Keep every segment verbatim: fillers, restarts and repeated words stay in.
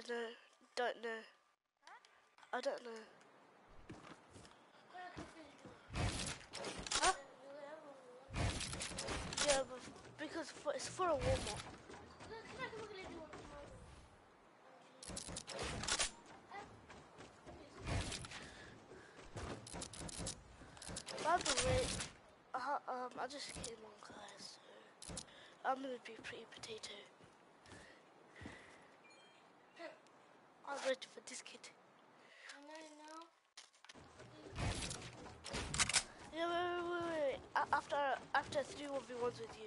don't know. Don't know. I don't know. Huh? Yeah, but because for, it's for a warm up. By the way, uh, um, I just came on, guys. So I'm gonna be pretty potato. I'm ready for this kid. Yeah, wait, wait, wait, wait. A after, after three one v ones with you.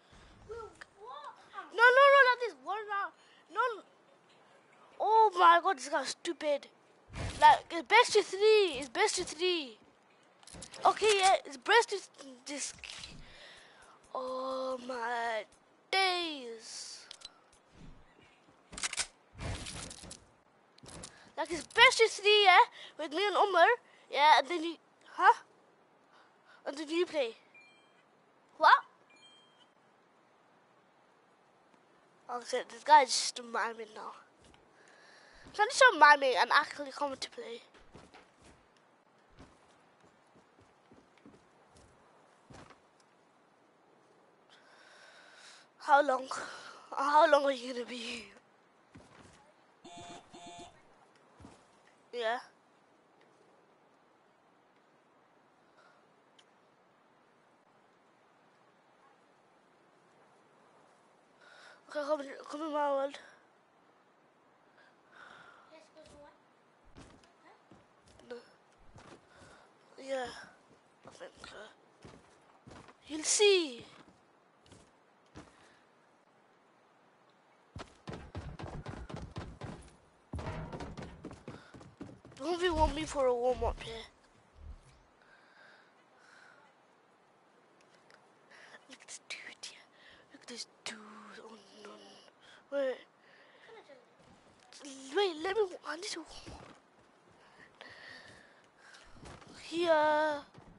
No, no, no, not this one round. No. Oh my god, this guy's stupid. Like, it's best of three. It's best of three. Okay, yeah, it's best of this. Oh my days. Like, it's best of three, yeah, with me and Umar. Yeah, and then you, huh? And then you play. What? Oh, so this guy's just miming now. Can you stop miming and actually come to play? How long? How long are you gonna be here? Yeah. Okay, come, come in my world. No. Yeah, I think uh, you'll see. Don't you want me for a warm up here? Look at this dude here. Look at this dude. Oh no. Wait. Wait, let me. I need to. Here.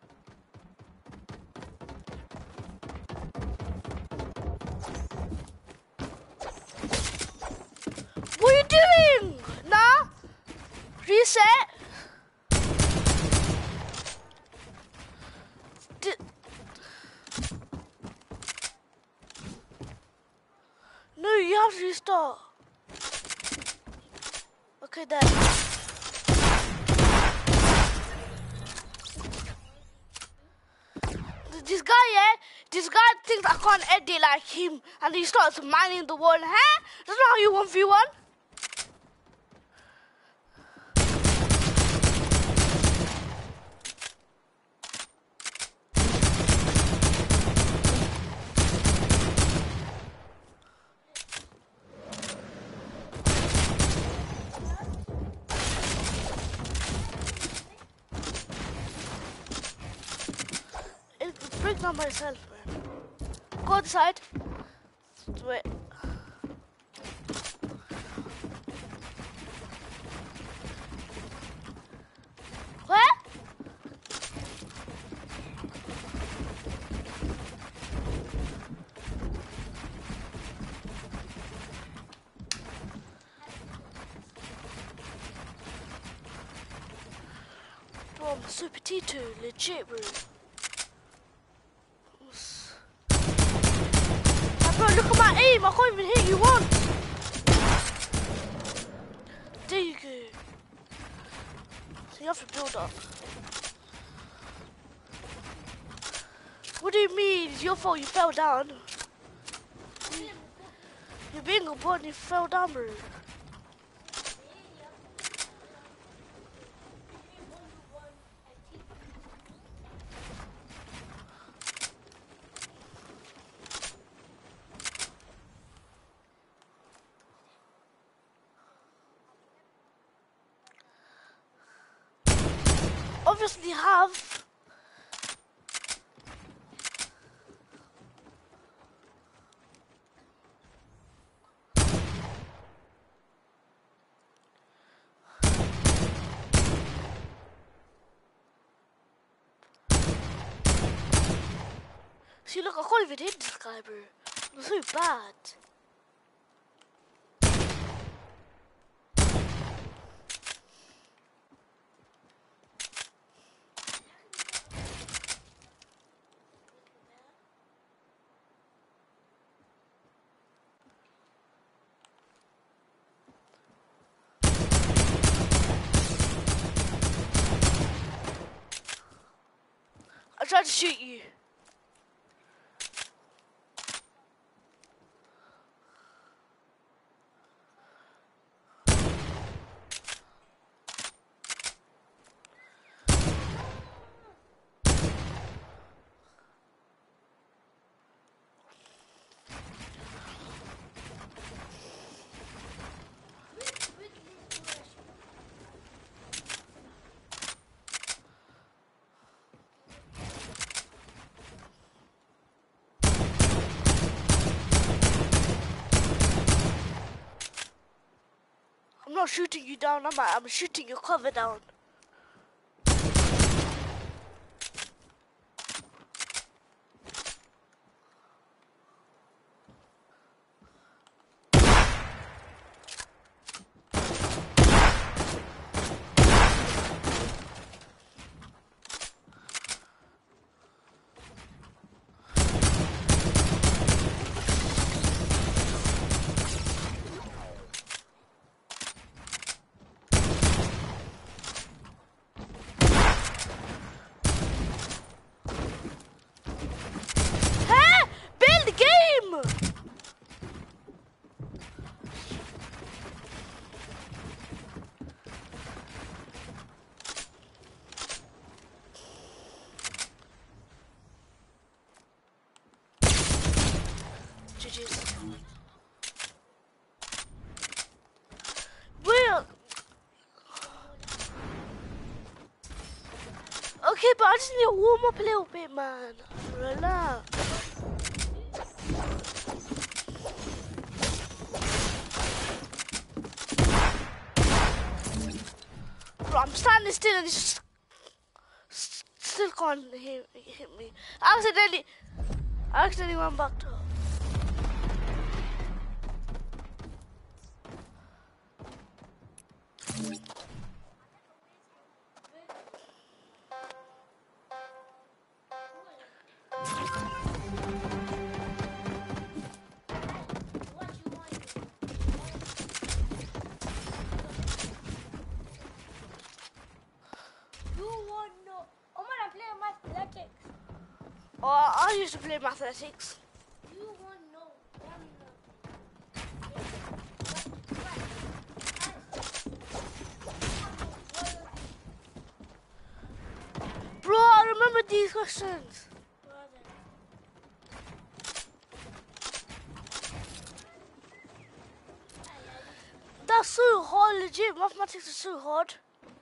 What are you doing? Nah. Reset. D no, you have to restart. Okay, then. This guy, yeah, this guy thinks I can't edit like him, and he starts mining the wall. Huh? That's not how you one v one. Not myself, man. Go outside. Wait. Where? Bro, I'm so potato, legit, bro. Bro, look at my aim. I can't even hit you once. There you go. So you have to build up. What do you mean? It's your fault you fell down. You're being a boy and you fell down, bro. Obviously have. See, look, I can't even hit this guy, bro. It's so bad. trying to shoot you. I'm not shooting you down, am I? I'm shooting your cover down. Well, okay, but I just need to warm up a little bit, man. Relax. Bro, I'm standing still and it's just still can't hit, hit me. I accidentally, I accidentally went back to her. Oh, I used to play Mathletics. You want no one. Bro, I remember these questions. That's so hard, legit. Mathematics is so hard.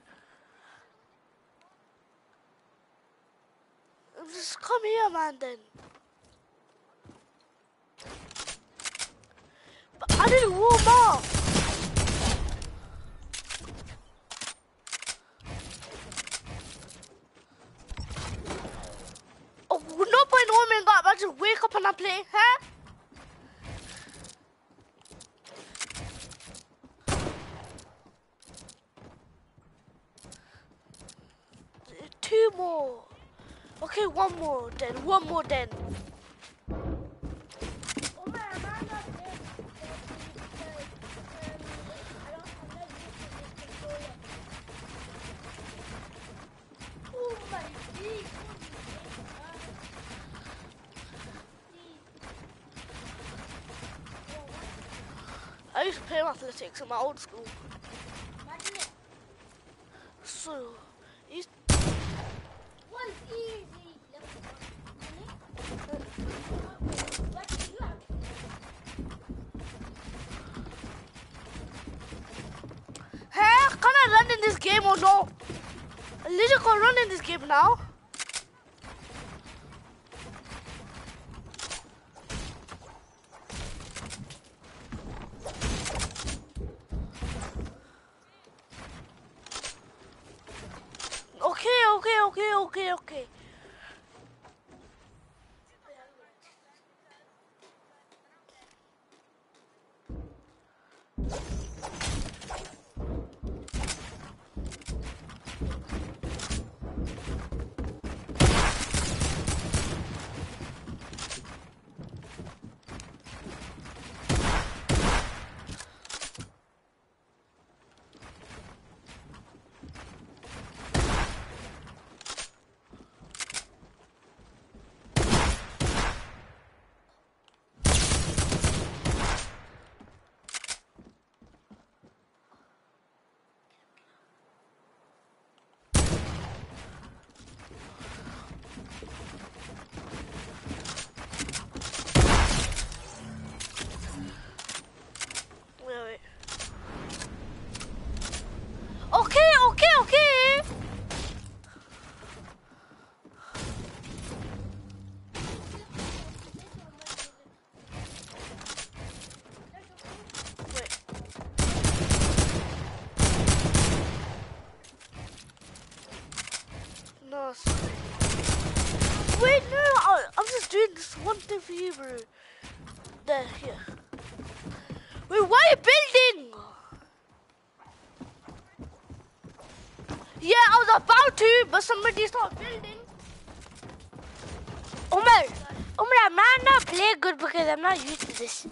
Just come here, man, then. But I didn't warm up. Oh, no point warming up. I just wake up and I play, huh? Two more. Okay, one more then. One more then. I used to play Mathletics in my old school. So, used was easy. Hey, can I run in this game or no? I literally can't run in this game now. Okay, okay, okay, okay, okay. see, bro. There, here. Wait, why are you building? Yeah, I was about to, but somebody started building. Umar, Umar, I might not play good because I'm not used to this.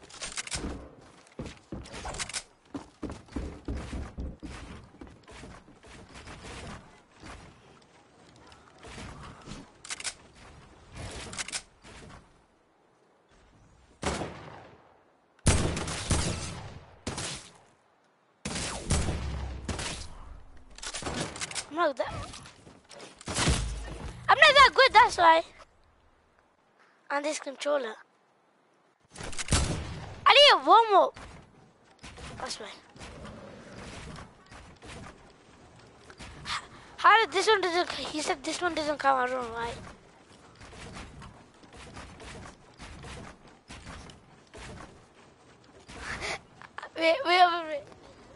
I'm not that. I'm not that good. That's why. On this controller, I need a warm up. That's why. How did this one doesn't? He said this one doesn't come. I don't know why. Wait, wait, wait, wait.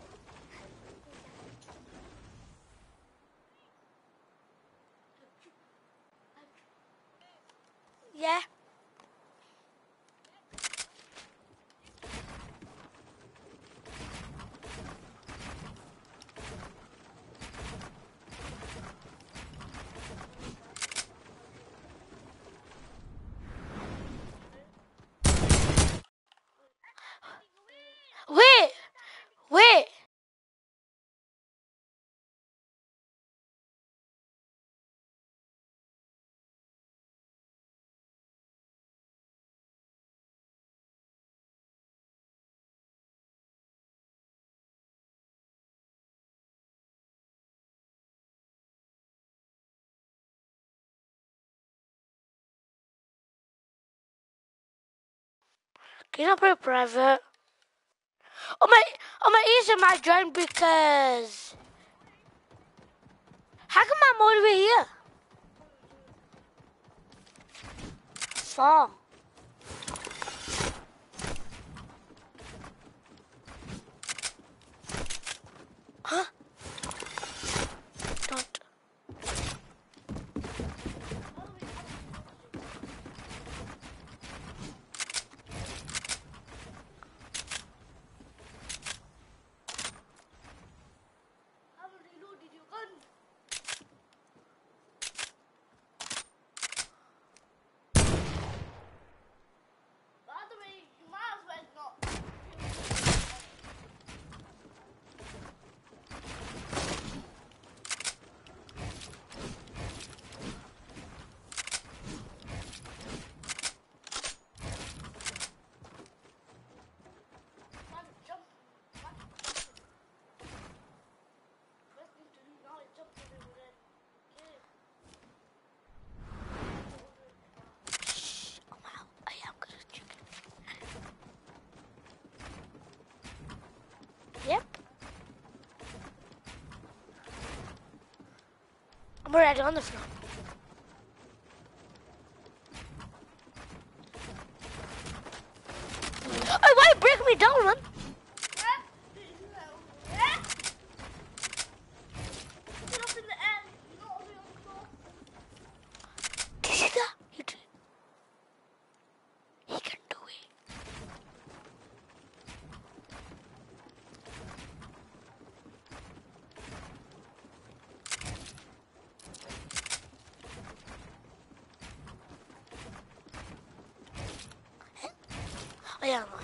Yeah. Wait, wait. Can you not put it private? Oh my, oh my ears might join because. How come I'm all the way here? Fall. Huh? Don't. Yep. I'm already on the floor. Oh, why you break me down, man? Did you see that? You did. He can do it. Oh yeah, no.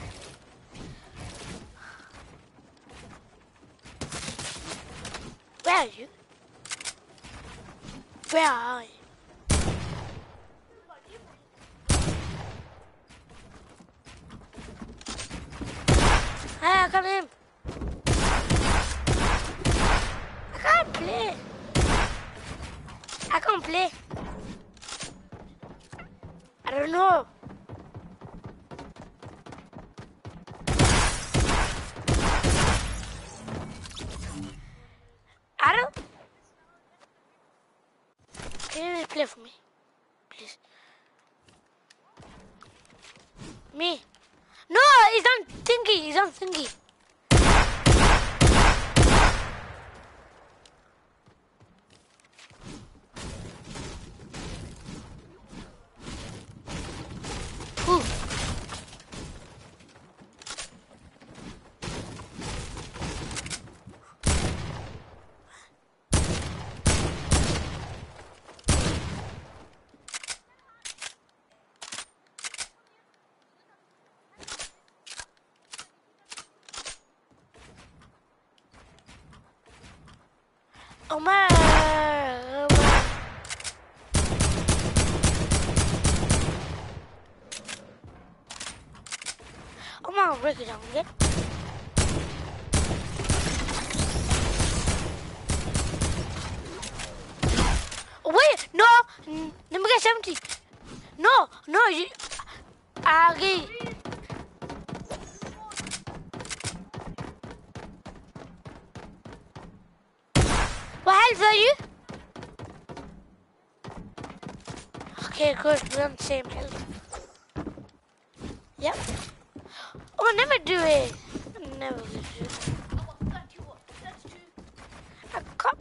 Where are you? Where are you? Hey, I got him. I can't play. I can't play. I don't know. I don't. Can you just play for me, please? Me? No, he's on thingy. He's on thingy. Who? Oh man. Oh man. Oh man, I'll break it down again. Oh wait, no. N- Let me get seventy. No, no, you. Agi. What health are you? Okay, good. We're on the same health. Yep. Oh, I never do it. I never do it. I got thirty what? thirty-two. I can't.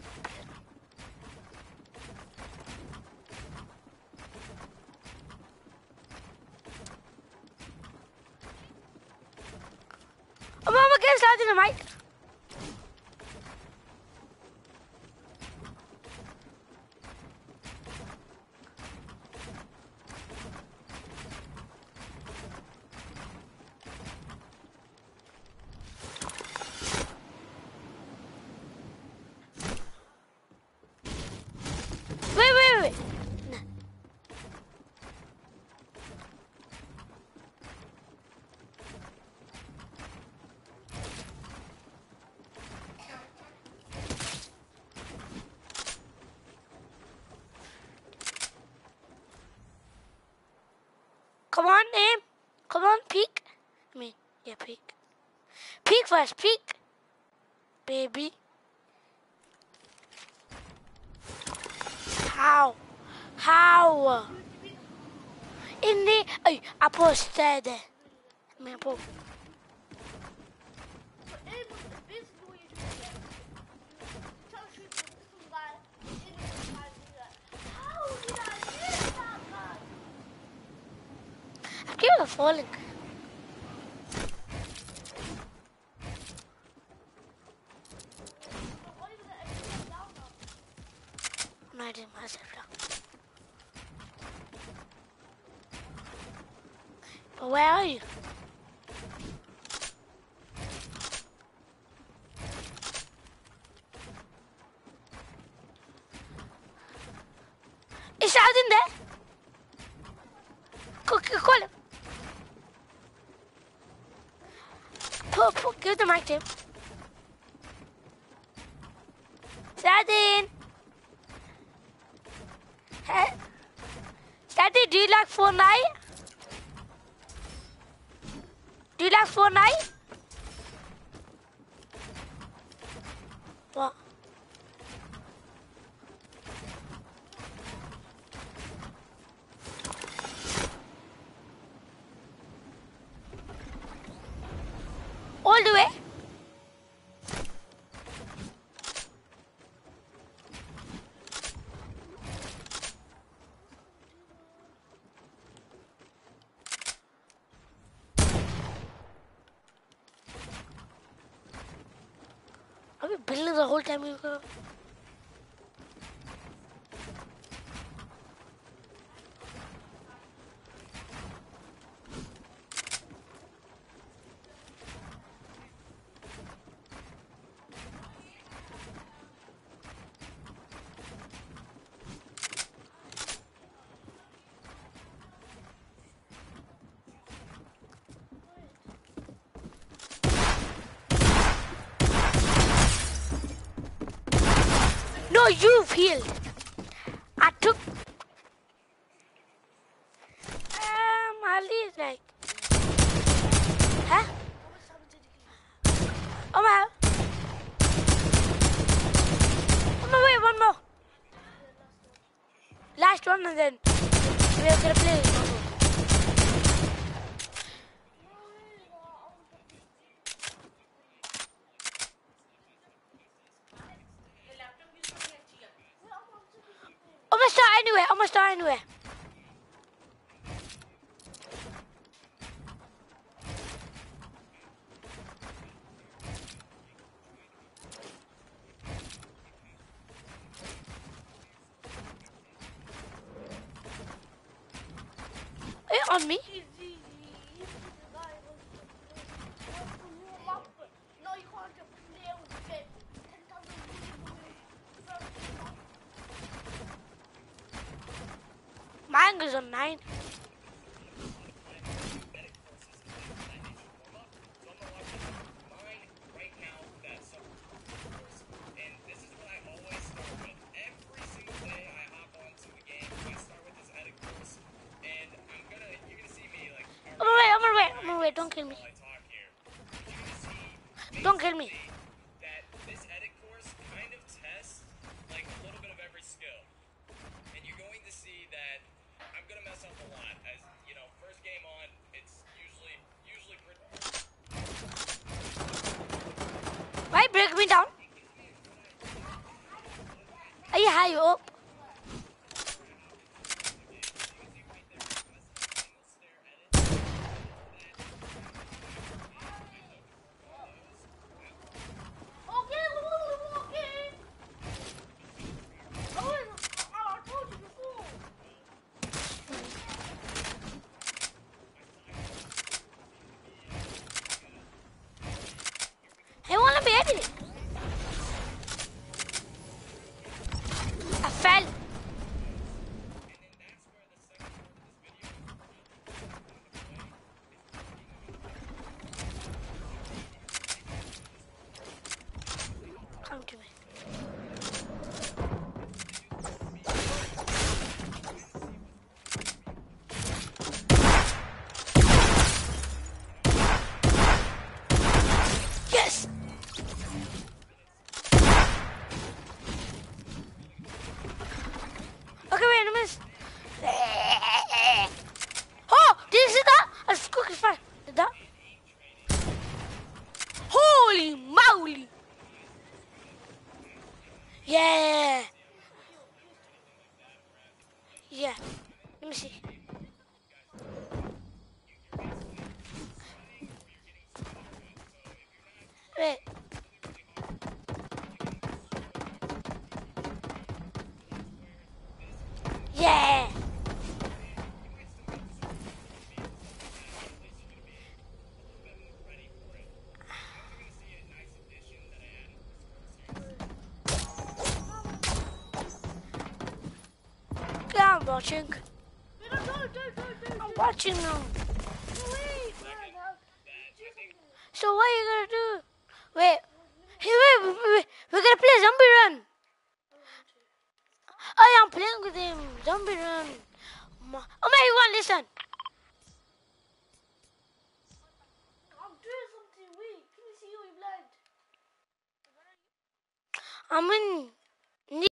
Oh, Mama, get started in the mic. Wait, wait, wait. Come on, aim. Come on, peek. I mean, yeah, peek. Peek first, peek. Baby. How? How? In the... Ay, I posted it. I mean, I put... So aim was basically what you do. You try to shoot some guy, you aim at the guy and do that. How did I miss that guy? I keep on falling. So why are you gonna exit down now? No, I didn't myself down. But where are you? Is out in there? Go, go, call him. Put, put, give the mic to him. Sadin. Hey. Sadin, do you like Fortnite? Do you like Fortnite? What? All the way? I've been building the whole time you go. No, you've healed. I took. Um, Ali is like. Huh? Oh my. Oh my, wait, one more. Last one and then we're gonna play this one more. I'm gonna start anywhere. I'm gonna start anywhere. Are you on me? No, you can't just play with it. ten times a week. is on nine. I'm gonna wait, I'm gonna wait, I'm gonna wait, don't kill me. Don't kill me. That this edit course kind of tests like a little bit of every skill. And you're going to see that I'm gonna mess up a lot. As you know, first game on, it's usually usually pretty. Why break me down? Are you high up? Okay, we're walking. Oh, I told you before. I wanna be edited. I fell. Come to me. Yes. Okay, wait a minute. Oh, did you see that? I just quickly fire. Did that? Holy moly! Yeah. Yeah. Let me see. Wait. Yeah. Yeah, I'm watching. Wait, no, don't, don't, don't, don't. I'm watching now. No, wait, man. uh, So what are you gonna do? Wait. Hey, wait, wait, wait. We're gonna play Zombie Run. Oh, yeah, I'm playing with him. Zombie Run. Ma- Oh my God, listen. I'm doing something. Wait, can you see your blind? I'm in